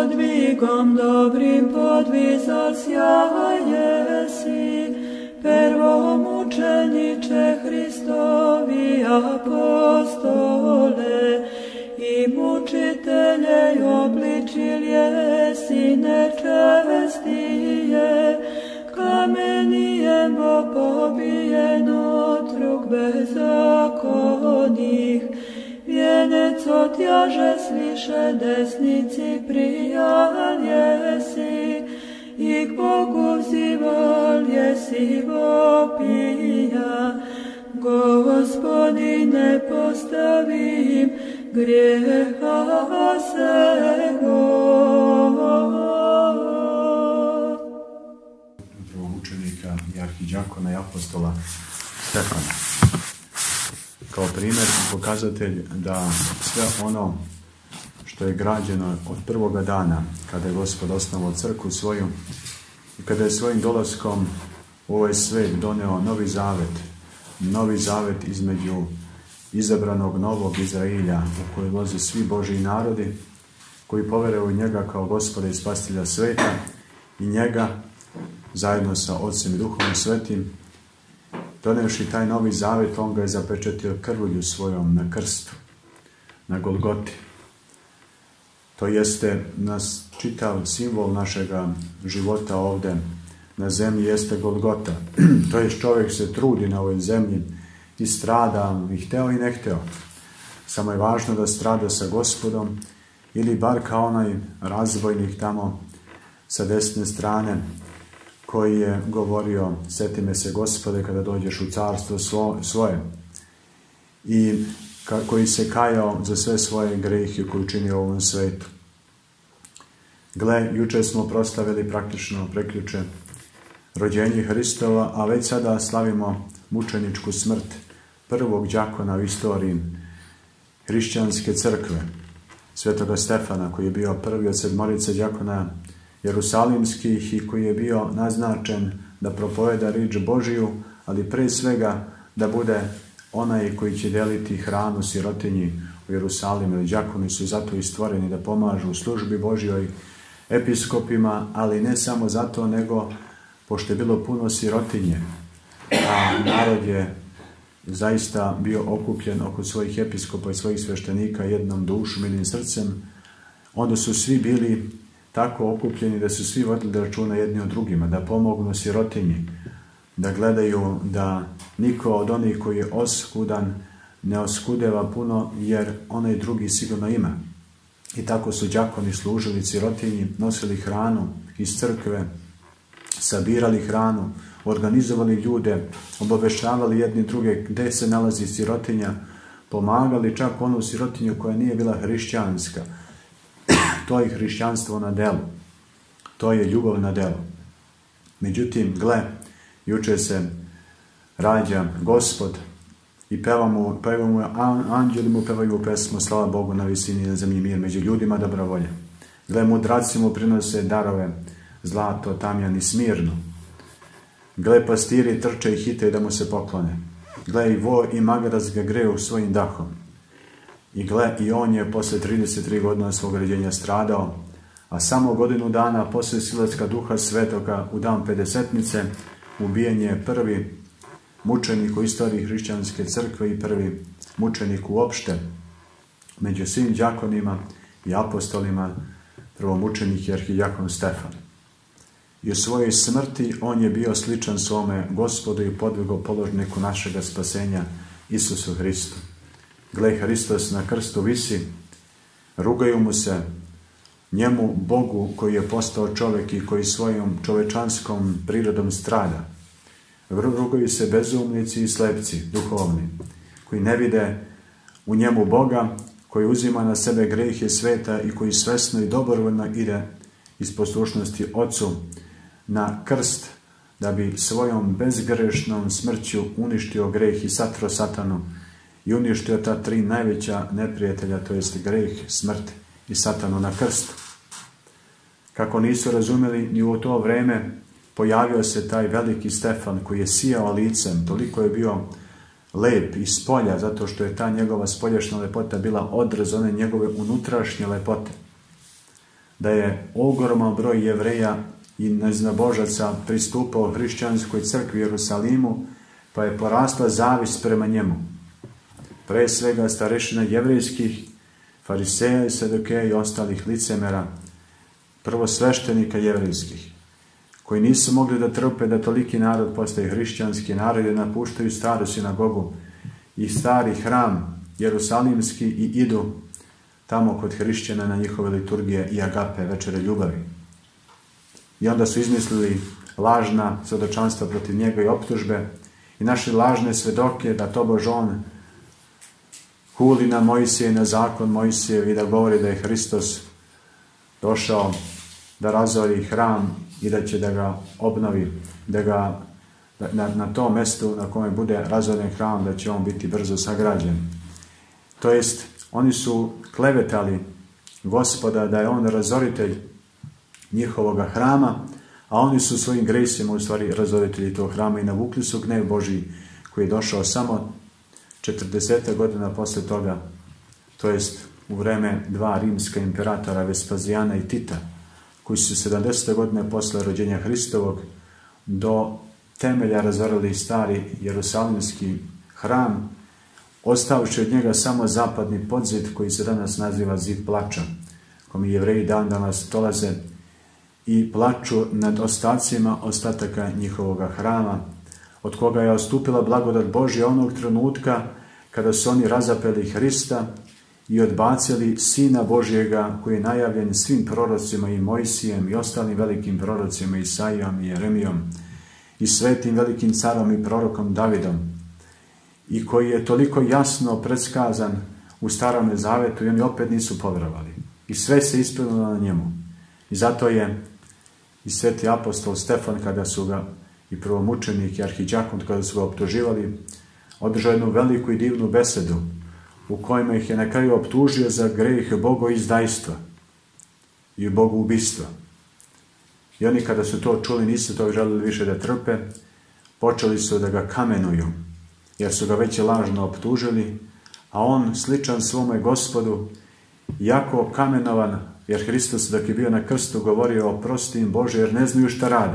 podvigom dobrim podvizar sjaje si, prvomučeniče Hristovi apostole, i mučitelje obličilje si nečestije, kamenijem pobijeno trug bezakonih, vjenec otjaže sviše desnici prijal jesi, i k Bogu vzival jesi vopija. Gospodine, postavim grijeha sego. Učenika i arhidjakona i apostola Stefana. Kao primjer i pokazatelj da sve ono što je građeno od prvoga dana, kada je Gospod osnovao crkvu svoju i kada je svojim dolaskom u ovaj svet doneo novi zavet između izabranog novog Izrailja, u koji ulaze svi Božji narodi, koji poveruju u njega kao Gospoda i Spasitelja sveta, i njega zajedno sa Otcem i Duhom Svetim, donevši taj novi zavet, on ga je zapečatio krvlju svojom na krstu, na Golgoti. To jeste nas čitav simbol našega života ovde na zemlji jeste Golgota. To je čovjek se trudi na ovoj zemlji i strada, i hteo i ne hteo. Samo je važno da strada sa Gospodom, ili bar kao onaj razbojnik tamo sa desne strane, koji je govorio: sjeti me se, Gospode, kada dođeš u carstvo svoje, i koji se kajao za sve svoje grehe koje učinio u ovom svetu. Gle, juče smo proslavili praktično prekjuče rođenje Hristova, a već sada slavimo mučeničku smrt prvog đakona u istoriji hrišćanske crkve, svetoga Stefana, koji je bio prvi od sedmorice đakona jerusalimskih i koji je bio naznačen da propoveda riječ Božiju, ali pre svega da bude onaj koji će deliti hranu sirotinji u Jerusalimu. Đakoni su zato i stvoreni da pomažu u službi Božjoj episkopima, ali ne samo zato, nego pošto je bilo puno sirotinje, a narod je zaista bio okupljen oko svojih episkopa i svojih sveštenika jednom dušom, jednim srcem, onda su svi bili tako okupljeni da su svi vodili računa jedni od drugima, da pomognu sirotinji, da gledaju da niko od onih koji je oskudan ne oskudeva puno, jer onaj drugi sigurno ima. I tako su đakoni služili sirotinji, nosili hranu iz crkve, sabirali hranu, organizovali ljude, obavešćavali jedni druge gde se nalazi sirotinja, pomagali čak onu sirotinju koja nije bila hrišćanska. To je hrišćanstvo na delu. To je ljubav na delu. Međutim, gle, juče se rađa Gospod i pevamo anđeli mu pevaju pesmu slava Bogu na visini, na zemlji mir, među ljudima dobra volja. Gle, mudraci mu prinose darove, zlato, tamjan i smirno. Gle, pastiri trče i hite da mu se poklone. Gle, i vo i magaras ga greju svojim dahom. I gle, i on je posle 33 godina svog rođenja stradao, a samo godinu dana posle silaska Duha Svetoga u dan Pedesetnice ubijen je prvi mučenik u istoriji hrišćanske crkve i prvi mučenik uopšte među svim đakonima i apostolima, prvomučenik je arhidjakon Stefan. I u svojoj smrti on je bio sličan svome Gospodu i podvigopoložniku našega spasenja, Isusu Hristu. Gle, Hristos na krstu visi, rugaju mu se, njemu, Bogu, koji je postao čovjek i koji svojom čovečanskom prirodom strada. Rugaju se bezumnici i slepci, duhovni, koji ne vide u njemu Boga, koji uzima na sebe grehe sveta i koji svesno i dobrovoljno ide iz poslušnosti Otcu na krst, da bi svojom bezgrešnom smrću uništio greh i satro satanu i uništio ta tri najveća neprijatelja, to jest greh, smrt i satanu na krstu. Kako nisu razumeli, ni u to vreme pojavio se taj veliki Stefan koji je sijao licem, toliko je bio lep iz polja, zato što je ta njegova spoljašnja lepota bila odraz one njegove unutrašnje lepote. da je ogroman broj Jevreja i neznabožaca pristupao hrišćanskoj crkvi u Jerusalimu, pa je porasla zavist prema njemu. Pre svega starešina jevrejskih, fariseja i sadukeja i ostalih licemera, prvosveštenika jevrejskih, koji nisu mogli da trpe da toliki narod postaje hrišćanski narod i napuštaju staru sinagogu i stari hram jerusalimski i idu tamo kod hrišćana na njihove liturgije i agape, večere ljubavi. I onda su izmislili lažna svedočanstva protiv njega i optužbe i našli lažne svedoke da tobož on huli na Mojsije i na zakon Mojsijev i da govori da je Hristos došao da razori hram i da će da ga obnovi, na tom mjestu na kome bude razoren hram, da će on biti brzo sagrađen. To jest, oni su klevetali Gospoda da je on razoritelj njihovoga hrama, a oni su svojim gresima u stvari razoritelji tog hrama i navukli su gnev Božji koji je došao samo 40 godina posle toga, to jest u vreme dva rimska imperatora Vespazijana i Tita, koji su 70 godine posle rođenja Hristovog do temelja razorili stari jerusalimski hram, ostavši od njega samo zapadni podzid koji se danas naziva zid plača, kome Jevreji dan danas dolaze i plaču nad ostacima ostataka njihovoga hrama, od koga je odstupila blagodat Božja onog trenutka kada su oni razapeli Hrista i odbacili Sina Božjega koji je najavljen svim prorocima i Mojsijem i ostalim velikim prorocima Isajijom i Jeremijom i svetim velikim carom i prorokom Davidom i koji je toliko jasno predskazan u Starome Zavetu i oni opet nisu povjerovali. I sve se ispunilo na njemu. I zato je i sveti apostol Stefan, kada su ga i prvomučenik i arhidjakon, kada su ga optuživali, održao jednu veliku i divnu besedu u kojima ih je na kraju optužio za greh bogoizdajstva i bogoubistva. I oni kada su to čuli, nisu to želeli više da trpe, počeli su da ga kamenuju, jer su ga već lažno optužili, a on, sličan svome Gospodu, jako kamenovan, jer Hristos dok je bio na krstu govorio oprosti im Bože, jer ne znaju šta rade.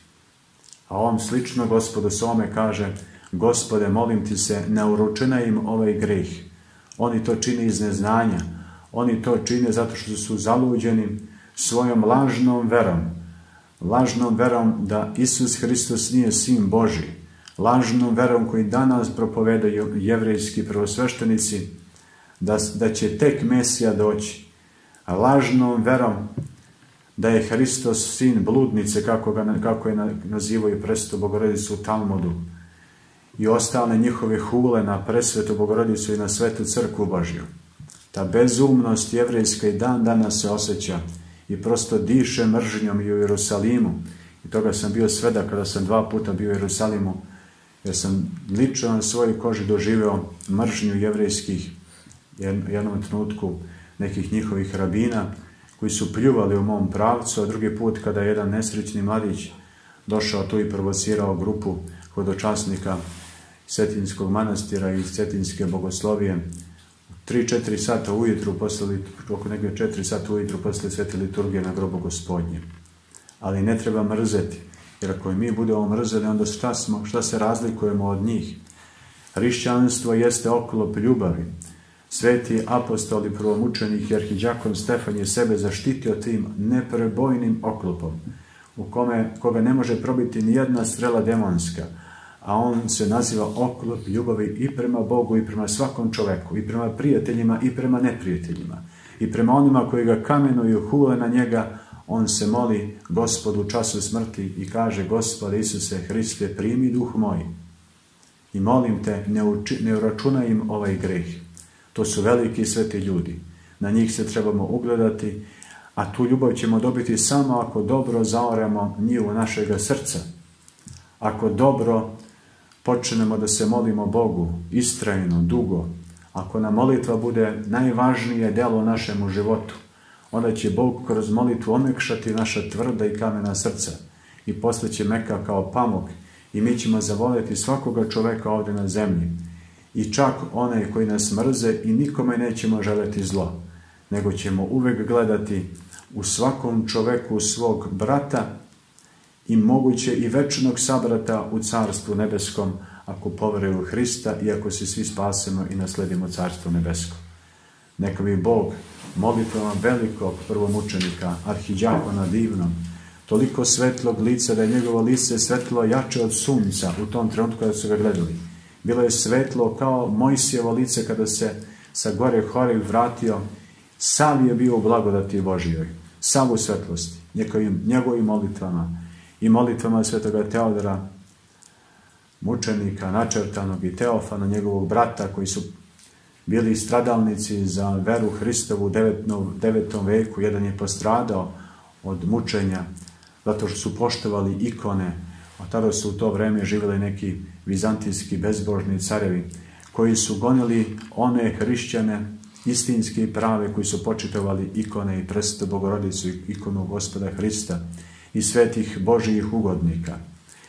A on slično Gospodu svome kaže, Gospode, molim ti se, ne uračunaj im ovaj greh. Oni to čine iz neznanja. Oni to čine zato što su zaluđeni svojom lažnom verom. Lažnom verom da Isus Hristos nije Sin Božji. Lažnom verom koji danas propovedaju jevrejski prvosveštenici da će tek Mesija doći. A lažnom verom da je Hristos sin bludnice, kako je nazivaju presvetu Bogorodicu u Talmudu, i ostale njihove hule na presvetu Bogorodicu i na svetu crkvu Božju. Ta bezumnost jevrejska i dan danas se osjeća i prosto diše mržnjom i u Jerusalimu. I toga sam bio svedak kada sam 2 puta bio u Jerusalimu, jer sam lično na svojoj koži doživeo mržnju jevrejskih jednom trenutku nekih njihovih rabina koji su pljuvali u mom pravcu, a drugi put kada je jedan nesrećni mladić došao tu i provocirao grupu hodočasnika Cetinskog manastira i Cetinske bogoslovije 3-4 sata ujutru, oko negdje 4 sata ujutru posle svete liturgije na grobu Gospodnje. Ali ne treba mrzeti, jer ako mi budemo mrzeli, onda šta se razlikujemo od njih? Hrišćanstvo jeste oklop ljubavi. Sveti apostol i prvomučenik i arhidjakon Stefan je sebe zaštitio tim neprebojnim oklopom, koga ne može probiti ni jedna strela demonska, a on se naziva oklop ljubavi i prema Bogu i prema svakom čoveku, i prema prijateljima i prema neprijateljima, i prema onima koji ga kamenuju, hule na njega. On se moli Gospodu u času smrti i kaže, Gospode Isuse Hriste, primi duh moj i molim te, ne uračunaj im ovaj greh. To su veliki i sveti ljudi. Na njih se trebamo ugledati, a tu ljubav ćemo dobiti samo ako dobro zaoremo njivu našega srca. Ako dobro počnemo da se molimo Bogu, istrajno, dugo, ako nam molitva bude najvažnije delo u našemu životu, onda će Bog kroz molitvu omekšati naša tvrda i kamena srca i postaće meka kao pamuk i mi ćemo zavoljeti svakoga čoveka ovdje na zemlji. I čak one koji nas mrze i nikome nećemo želeti zlo, nego ćemo uvek gledati u svakom čoveku svog brata i moguće i večnog sabrata u Carstvu nebeskom, ako poveruju u Hrista i ako se svi spasemo i nasledimo Carstvo nebesko. Neka bi Bog molitvama velikog prvomučenika, arhidjakona divnom, toliko svetlog lica da je njegovo lice svetlo jače od sunca u tom trenutku kada su ga gledali. Bilo je svetlo kao Mojsijevo lice kada se sa gore Horeb vratio, sav je bio u blagodati Božijoj, sav u svetlosti, njegovim molitvama i molitvama svetoga Teodora, mučenika, načertanog, i Teofana, njegovog brata, koji su bili stradalnici za veru Hristovu u 9. veku. Jedan je postradao od mučenja zato što su poštovali ikone, a tada su u to vreme živjeli neki vizantijski bezbožni carevi koji su gonili one hrišćane istinski i prave koji su počitovali ikone i Presvetu Bogorodicu, ikonu Gospoda Hrista i svetih Božijih ugodnika.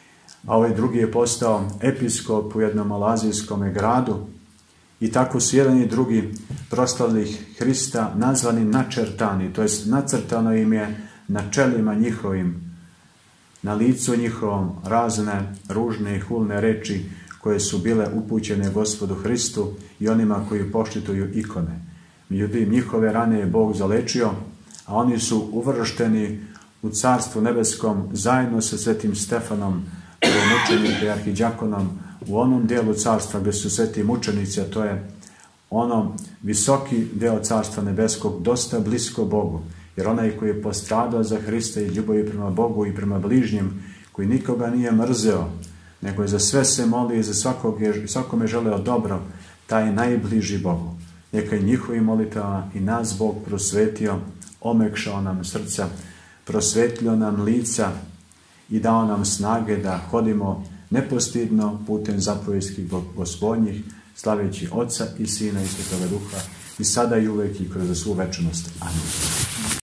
A ovaj drugi je postao episkop u jednom malazijskom gradu i tako su jedan i drugi proslavili Hrista nazvani načertani, to jest nacrtano im je na čelima njihovim, na licu njihovom razne ružne i hulne reči koje su bile upućene Gospodu Hristu i onima koji počituju ikone. Međutim, njihove rane je Bog zalečio, a oni su uvršteni u Carstvu nebeskom zajedno sa svetim Stefanom, prvomučenikom i arhidjakonom, u onom dijelu carstva gdje su sveti mučenici, a to je ono visoki deo Carstva nebeskog, dosta blisko Bogu. Jer onaj koji je postradao za Hrista i ljubavi prema Bogu i prema bližnjem, koji nikoga nije mrzeo, nego je za sve se moli i za svakome želeo dobro, taj je najbliži Bogu. Neka i njihovim molitvama i nas Bog prosvetio, omekšao nam srca, prosvetlio nam lica i dao nam snage da hodimo nepostidno putem zapovesti Gospodnjih, slaveći Oca i Sina i Svetoga Duha, i sada i uvek i kroz svu večnost. Amin.